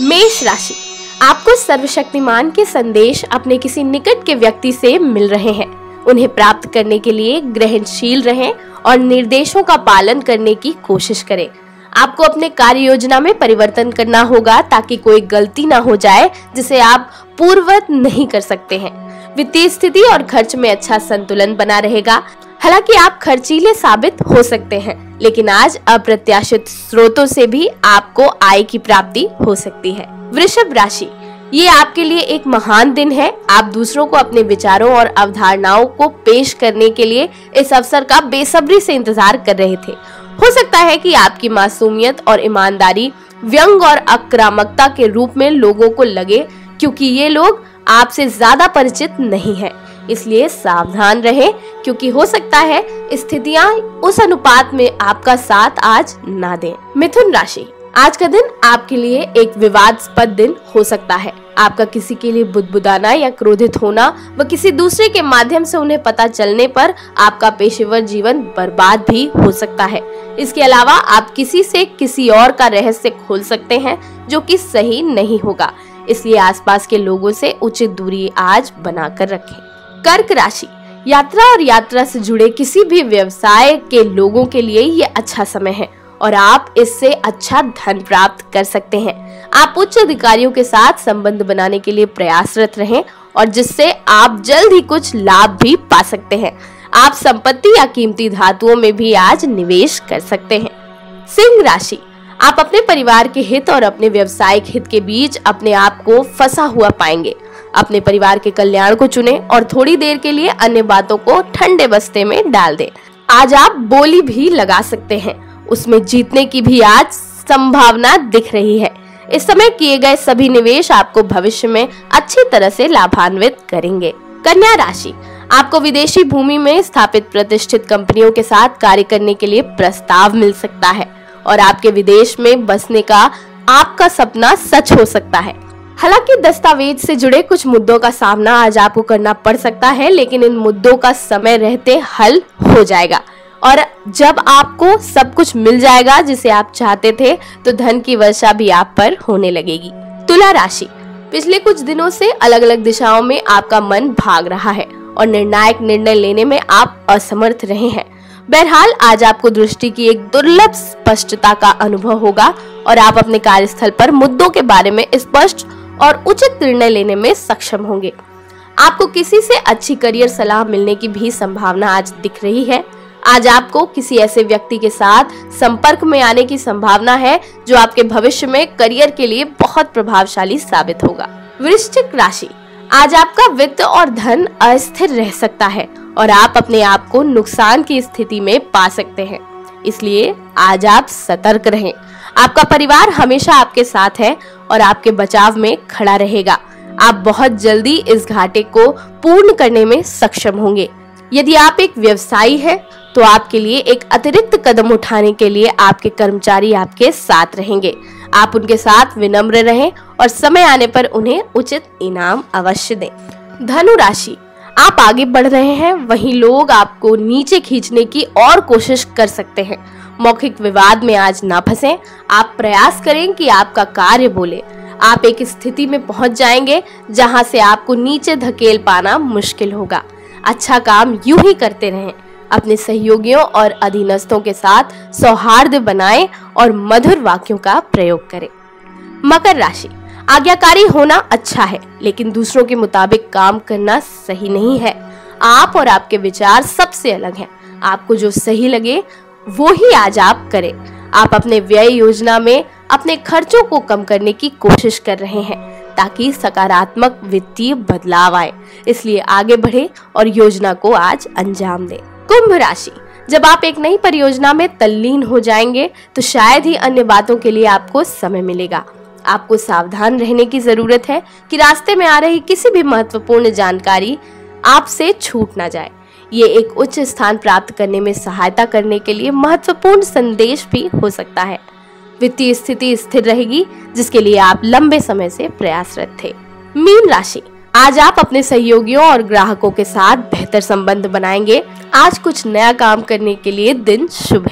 मेष राशि, आपको सर्वशक्तिमान के संदेश अपने किसी निकट के व्यक्ति से मिल रहे हैं। उन्हें प्राप्त करने के लिए ग्रहणशील रहें और निर्देशों का पालन करने की कोशिश करें। आपको अपने कार्य योजना में परिवर्तन करना होगा ताकि कोई गलती ना हो जाए जिसे आप पूर्ववत नहीं कर सकते हैं। वित्तीय स्थिति और खर्च में अच्छा संतुलन बना रहेगा। हालांकि आप खर्चीले साबित हो सकते हैं, लेकिन आज अप्रत्याशित स्रोतों से भी आपको आय की प्राप्ति हो सकती है। वृषभ राशि, ये आपके लिए एक महान दिन है। आप दूसरों को अपने विचारों और अवधारणाओं को पेश करने के लिए इस अवसर का बेसब्री से इंतजार कर रहे थे। हो सकता है कि आपकी मासूमियत और ईमानदारी व्यंग और आक्रामकता के रूप में लोगों को लगे, क्योंकि ये लोग आपसे ज्यादा परिचित नहीं है। इसलिए सावधान रहें, क्योंकि हो सकता है स्थितियां उस अनुपात में आपका साथ आज ना दें। मिथुन राशि, आज का दिन आपके लिए एक विवादास्पद दिन हो सकता है। आपका किसी के लिए बुदबुदाना या क्रोधित होना व किसी दूसरे के माध्यम से उन्हें पता चलने पर आपका पेशेवर जीवन बर्बाद भी हो सकता है। इसके अलावा आप किसी से किसी और का रहस्य खोल सकते हैं जो कि सही नहीं होगा। इसलिए आसपास के लोगों से उचित दूरी आज बनाकर रखें। कर्क राशि, यात्रा और यात्रा से जुड़े किसी भी व्यवसाय के लोगों के लिए ये अच्छा समय है और आप इससे अच्छा धन प्राप्त कर सकते हैं। आप उच्च अधिकारियों के साथ संबंध बनाने के लिए प्रयासरत रहें और जिससे आप जल्द ही कुछ लाभ भी पा सकते हैं। आप संपत्ति या कीमती धातुओं में भी आज निवेश कर सकते हैं। सिंह राशि, आप अपने परिवार के हित और अपने व्यवसायिक हित के बीच अपने आप को फंसा हुआ पाएंगे। अपने परिवार के कल्याण को चुनें और थोड़ी देर के लिए अन्य बातों को ठंडे बस्ते में डाल दें। आज आप बोली भी लगा सकते हैं, उसमें जीतने की भी आज संभावना दिख रही है। इस समय किए गए सभी निवेश आपको भविष्य में अच्छी तरह से लाभान्वित करेंगे। कन्या राशि, आपको विदेशी भूमि में स्थापित प्रतिष्ठित कंपनियों के साथ कार्य करने के लिए प्रस्ताव मिल सकता है और आपके विदेश में बसने का आपका सपना सच हो सकता है। हालांकि दस्तावेज से जुड़े कुछ मुद्दों का सामना आज आपको करना पड़ सकता है, लेकिन इन मुद्दों का समय रहते हल हो जाएगा और जब आपको सब कुछ मिल जाएगा जिसे आप चाहते थे, तो धन की वर्षा भी आप पर होने लगेगी। तुला राशि, पिछले कुछ दिनों से अलग अलग दिशाओं में आपका मन भाग रहा है और निर्णायक निर्णय लेने में आप असमर्थ रहे हैं। बहरहाल आज आपको दृष्टि की एक दुर्लभ स्पष्टता का अनुभव होगा और आप अपने कार्यस्थल पर मुद्दों के बारे में स्पष्ट और उचित निर्णय लेने में सक्षम होंगे। आपको किसी से अच्छी करियर सलाह मिलने की भी संभावना आज दिख रही है। आज आपको किसी ऐसे व्यक्ति के साथ संपर्क में आने की संभावना है जो आपके भविष्य में करियर के लिए बहुत प्रभावशाली साबित होगा। वृश्चिक राशि, आज आपका वित्त और धन अस्थिर रह सकता है और आप अपने आप को नुकसान की स्थिति में पा सकते हैं। इसलिए आज आप सतर्क रहें। आपका परिवार हमेशा आपके साथ है और आपके बचाव में खड़ा रहेगा। आप बहुत जल्दी इस घाटे को पूर्ण करने में सक्षम होंगे। यदि आप एक व्यवसायी हैं, तो आपके लिए एक अतिरिक्त कदम उठाने के लिए आपके कर्मचारी आपके साथ रहेंगे। आप उनके साथ विनम्र रहें और समय आने पर उन्हें उचित इनाम अवश्य दें। धनु राशि, आप आगे बढ़ रहे हैं, वहीं लोग आपको नीचे खींचने की और कोशिश कर सकते हैं। मौखिक विवाद में आज ना फंसें। आप प्रयास करें कि आपका कार्य बोले। आप एक स्थिति में पहुंच जाएंगे जहां से आपको नीचे धकेल पाना मुश्किल होगा। अच्छा काम यूं ही करते रहें। अपने सहयोगियों और अधीनस्थों के साथ सौहार्द बनाएं और मधुर वाक्यों का प्रयोग करें। मकर राशि, आज्ञाकारी होना अच्छा है, लेकिन दूसरों के मुताबिक काम करना सही नहीं है। आप और आपके विचार सबसे अलग हैं। आपको जो सही लगे वो ही आज आप करें। आप अपने व्यय योजना में अपने खर्चों को कम करने की कोशिश कर रहे हैं ताकि सकारात्मक वित्तीय बदलाव आए। इसलिए आगे बढ़े और योजना को आज अंजाम दें। कुंभ राशि, जब आप एक नई परियोजना में तल्लीन हो जाएंगे तो शायद ही अन्य बातों के लिए आपको समय मिलेगा। आपको सावधान रहने की जरूरत है कि रास्ते में आ रही किसी भी महत्वपूर्ण जानकारी आपसे छूट ना जाए। ये एक उच्च स्थान प्राप्त करने में सहायता करने के लिए महत्वपूर्ण संदेश भी हो सकता है। वित्तीय स्थिति स्थिर रहेगी, जिसके लिए आप लंबे समय से प्रयासरत थे। मीन राशि, आज आप अपने सहयोगियों और ग्राहकों के साथ बेहतर संबंध बनाएंगे। आज कुछ नया काम करने के लिए दिन शुभ है।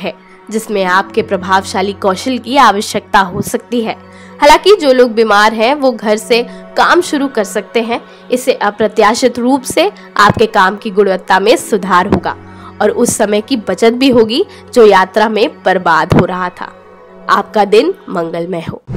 जिसमें आपके प्रभावशाली कौशल की आवश्यकता हो सकती है। हालांकि जो लोग बीमार हैं वो घर से काम शुरू कर सकते हैं। इससे अप्रत्याशित रूप से आपके काम की गुणवत्ता में सुधार होगा और उस समय की बचत भी होगी जो यात्रा में बर्बाद हो रहा था। आपका दिन मंगलमय हो।